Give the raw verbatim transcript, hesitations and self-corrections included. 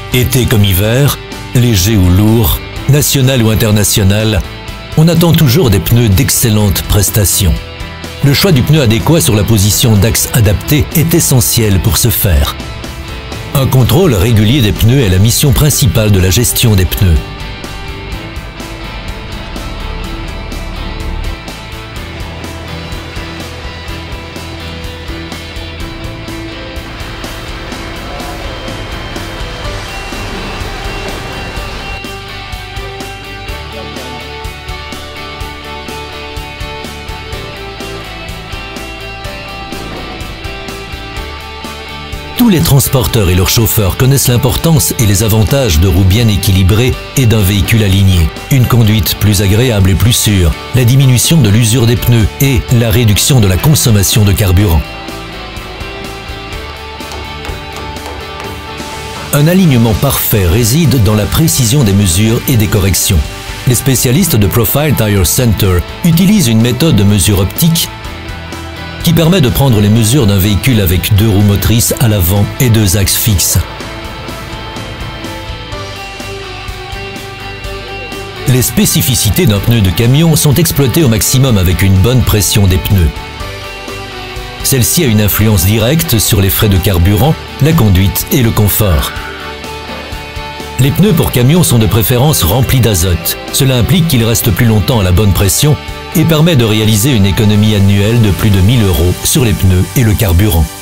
Été comme hiver, léger ou lourd, national ou international, on attend toujours des pneus d'excellente prestation. Le choix du pneu adéquat sur la position d'axe adapté est essentiel pour ce faire. Un contrôle régulier des pneus est la mission principale de la gestion des pneus. Tous les transporteurs et leurs chauffeurs connaissent l'importance et les avantages de roues bien équilibrées et d'un véhicule aligné. Une conduite plus agréable et plus sûre, la diminution de l'usure des pneus et la réduction de la consommation de carburant. Un alignement parfait réside dans la précision des mesures et des corrections. Les spécialistes de Profile Tire Center utilisent une méthode de mesure optique qui permet de prendre les mesures d'un véhicule avec deux roues motrices à l'avant et deux axes fixes. Les spécificités d'un pneu de camion sont exploitées au maximum avec une bonne pression des pneus. Celle-ci a une influence directe sur les frais de carburant, la conduite et le confort. Les pneus pour camion sont de préférence remplis d'azote. Cela implique qu'ils restent plus longtemps à la bonne pression et permet de réaliser une économie annuelle de plus de mille euros sur les pneus et le carburant.